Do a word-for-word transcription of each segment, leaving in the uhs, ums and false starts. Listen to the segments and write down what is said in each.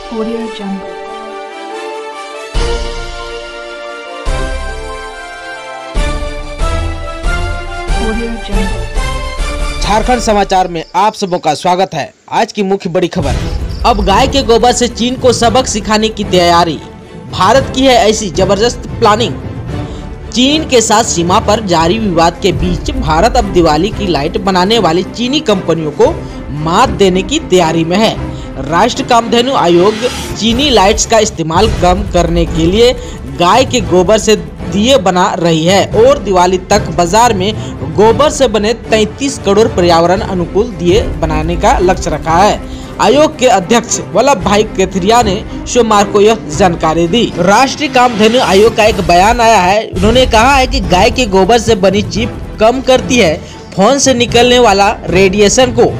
Audio Jungle. Audio Jungle. Jharkhand समाचार में आप सबों का स्वागत है। आज की मुख्य बड़ी खबर, अब गाय के गोबर से चीन को सबक सिखाने की तैयारी। भारत की है ऐसी जबरदस्त प्लानिंग। चीन के साथ सीमा पर जारी विवाद के बीच भारत अब दिवाली की लाइट बनाने वाली चीनी कंपनियों को मात देने की तैयारी में है। राष्ट्रीय कामधेनु आयोग चीनी लाइट्स का इस्तेमाल कम करने के लिए गाय के गोबर से दिए बना रही है और दिवाली तक बाजार में गोबर से बने तैंतीस करोड़ पर्यावरण अनुकूल दिए बनाने का लक्ष्य रखा है। आयोग के अध्यक्ष वल्लभ भाई केथरिया ने सोमवार को यह जानकारी दी। राष्ट्रीय कामधेनु आयोग का एक बयान आया है। उन्होंने कहा है कि गाय के गोबर से बनी चिप कम करती है फोन से निकलने वाला रेडिएशन को।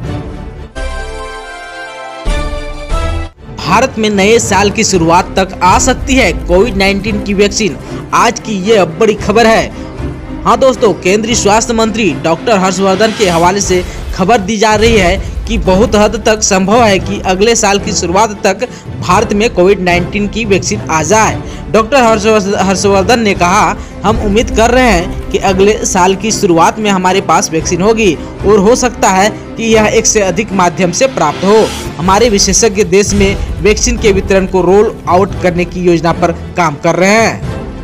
भारत में नए साल की शुरुआत तक आ सकती है कोविड नाइन्टीन की वैक्सीन। आज की ये बड़ी खबर है। हाँ दोस्तों, केंद्रीय स्वास्थ्य मंत्री डॉक्टर हर्षवर्धन के हवाले से खबर दी जा रही है कि बहुत हद तक संभव है कि अगले साल की शुरुआत तक भारत में कोविड नाइन्टीन की वैक्सीन आ जाए। डॉक्टर हर्षवर्धन ने कहा, हम उम्मीद कर रहे हैं कि अगले साल की शुरुआत में हमारे पास वैक्सीन होगी और हो सकता है कि यह एक से अधिक माध्यम से प्राप्त हो। हमारे विशेषज्ञ देश में वैक्सीन के वितरण को रोल आउट करने की योजना पर काम कर रहे हैं।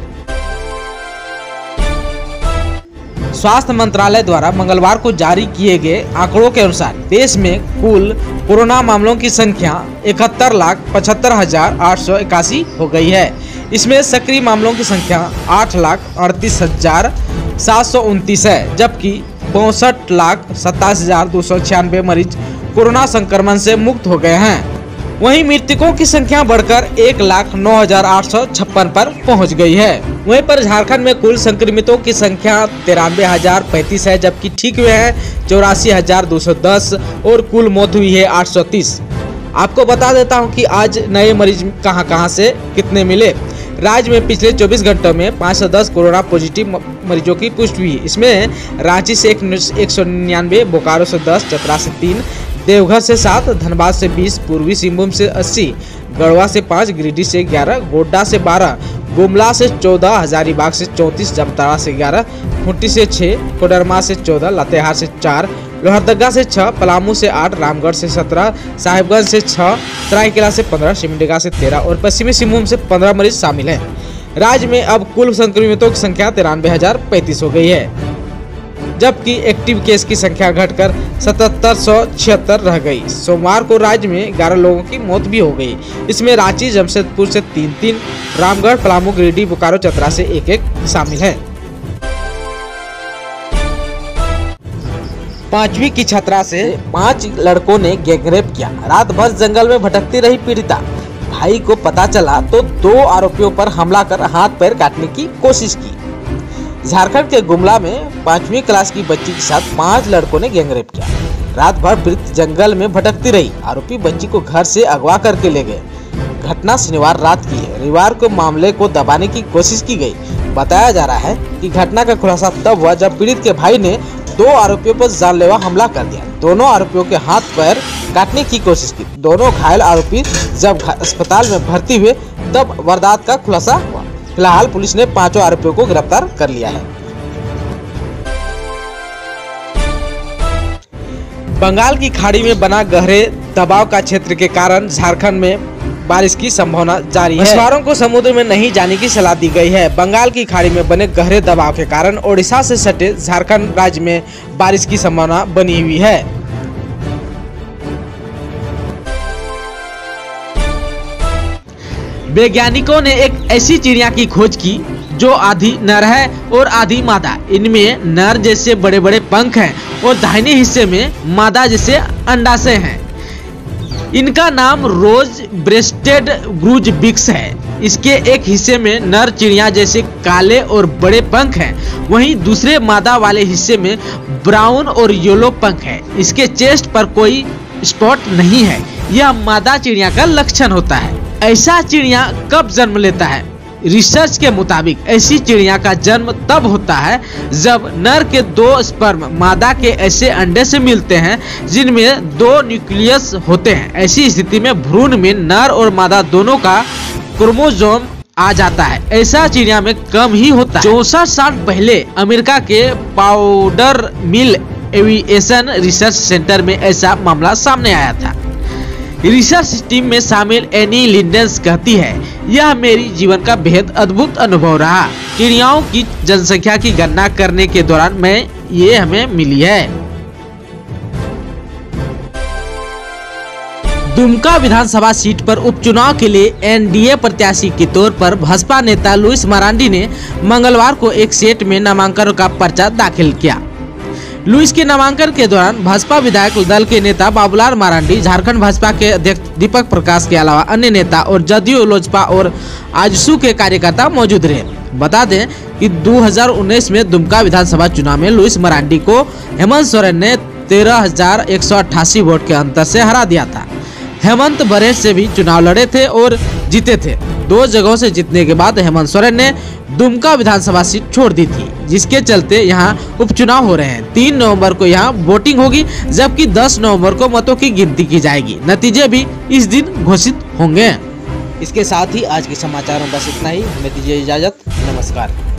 स्वास्थ्य मंत्रालय द्वारा मंगलवार को जारी किए गए आंकड़ों के अनुसार देश में कुल कोरोना मामलों की संख्या इकहत्तर लाख पचहत्तर हजार आठ सौ इक्यासी हो गई है। इसमें सक्रिय मामलों की संख्या आठ लाख अड़तीस हजार सात सौ उनतीस है, जबकि पैंसठ लाख सत्ताईस हजार दो सौ छियानवे मरीज कोरोना संक्रमण से मुक्त हो गए हैं। वहीं मृतकों की संख्या बढ़कर एक लाख नौ हजार आठ सौ छप्पन पर पहुंच गई है। वहीं पर झारखंड में कुल संक्रमितों की संख्या तिरानवे हजार पैंतीस है, जबकि ठीक हुए हैं चौरासी हजार दो सौ दस और कुल मौत हुई है आठ सौ तीस। आपको बता देता हूं कि आज नए मरीज कहां कहां से कितने मिले। राज्य में पिछले चौबीस घंटों में पाँच सौ दस कोरोना पॉजिटिव मरीजों की पुष्टि हुई। इसमें रांची से एक सौ निन्यानवे, बोकारो से दस, चतरा से तीन, देवघर से सात, धनबाद से बीस, पूर्वी सिंहभूम से अस्सी, गढ़वा से पाँच, गिरिडीह से ग्यारह, गोड्डा से बारह, गुमला से चौदह, हजारीबाग से चौंतीस, जामताड़ा से ग्यारह, खूंटी से छः, कोडरमा से चौदह, लातेहार से चार, लोहरदगा से छह, पलामू से आठ, रामगढ़ से सत्रह, साहिबगंज से छह, सरायकेला से पंद्रह, सिमडेगा से तेरह और पश्चिमी सिंहभूम से पंद्रह मरीज शामिल हैं। राज्य में अब कुल संक्रमितों की संख्या तिरानवे हजार पैंतीस हो गई है, जबकि एक्टिव केस की संख्या घटकर सतहत्तर सौ छिहत्तर रह गई। सोमवार को राज्य में ग्यारह लोगों की मौत भी हो गई। इसमें रांची, जमशेदपुर से तीन तीन, रामगढ़, पलामू, गिरिडीह, बोकारो, चतरा से एक एक शामिल है। पांचवी की छात्रा से पांच लड़कों ने गैंगरेप किया। रात भर जंगल में भटकती रही पीड़िता। भाई को पता चला तो दो आरोपियों पर हमला कर हाथ पैर काटने की कोशिश की। झारखंड के गुमला में पांचवी क्लास की बच्ची के साथ पांच लड़कों ने गैंगरेप किया। रात भर पीड़ित जंगल में भटकती रही। आरोपी बच्ची को घर से अगवा करके ले गए। घटना शनिवार रात की है। रविवार को मामले को दबाने की कोशिश की गई। बताया जा रहा है कि घटना का खुलासा तब हुआ जब पीड़ित के भाई ने दो आरोपियों पर जानलेवा हमला कर दिया। दोनों आरोपियों के हाथ पैर काटने की कोशिश की। दोनों घायल आरोपी जब अस्पताल में भर्ती हुए तब वारदात का खुलासा हुआ। फिलहाल पुलिस ने पांचों आरोपियों को गिरफ्तार कर लिया है। बंगाल की खाड़ी में बना गहरे दबाव का क्षेत्र के कारण झारखंड में बारिश की संभावना जारी है। मछुआरों को समुद्र में नहीं जाने की सलाह दी गई है। बंगाल की खाड़ी में बने गहरे दबाव के कारण ओडिशा से सटे झारखंड राज्य में बारिश की संभावना बनी हुई है। वैज्ञानिकों ने एक ऐसी चिड़िया की खोज की जो आधी नर है और आधी मादा। इनमें नर जैसे बड़े बड़े पंख हैं और दाहिने हिस्से में मादा जैसे अंडाशय हैं। इनका नाम रोज ब्रेस्टेड ग्रूज बिक्स है। इसके एक हिस्से में नर चिड़िया जैसे काले और बड़े पंख हैं, वहीं दूसरे मादा वाले हिस्से में ब्राउन और येलो पंख है। इसके चेस्ट पर कोई स्पॉट नहीं है। यह मादा चिड़िया का लक्षण होता है। ऐसा चिड़िया कब जन्म लेता है, रिसर्च के मुताबिक ऐसी चिड़िया का जन्म तब होता है जब नर के दो स्पर्म मादा के ऐसे अंडे से मिलते हैं जिनमें दो न्यूक्लियस होते हैं। ऐसी स्थिति में भ्रूण में नर और मादा दोनों का क्रोमोसोम आ जाता है। ऐसा चिड़िया में कम ही होता है। चौसठ साल पहले अमेरिका के powder mill aviation research centre में ऐसा मामला सामने आया था। रिसर्च टीम में शामिल एनी लिंडेंस कहती है, यह मेरी जीवन का बेहद अद्भुत अनुभव रहा। चिड़ियाओं की जनसंख्या की गणना करने के दौरान मैं ये हमें मिली है। दुमका विधानसभा सीट पर उपचुनाव के लिए एनडीए प्रत्याशी के तौर पर भाजपा नेता लुइस मरांडी ने मंगलवार को एक सेट में नामांकन का पर्चा दाखिल किया। लुइस के नामांकन के दौरान भाजपा विधायक दल के नेता बाबूलाल मरांडी, झारखंड भाजपा के अध्यक्ष दीपक प्रकाश के अलावा अन्य नेता और जदयू, लोजपा और आजसू के कार्यकर्ता मौजूद रहे। बता दें कि दो हज़ार उन्नीस में दुमका विधानसभा चुनाव में लुइस मरांडी को हेमंत सोरेन ने तेरह हजार एक सौ अट्ठासी वोट के अंतर से हरा दिया था। हेमंत बरहेट से भी चुनाव लड़े थे और जीते थे। दो जगहों से जीतने के बाद हेमंत सोरेन ने दुमका विधानसभा सीट छोड़ दी थी, जिसके चलते यहां उपचुनाव हो रहे हैं। तीन नवंबर को यहां वोटिंग होगी, जबकि दस नवंबर को मतों की गिनती की जाएगी। नतीजे भी इस दिन घोषित होंगे। इसके साथ ही आज के समाचारों में बस इतना ही। हमें दीजिए इजाजत। नमस्कार।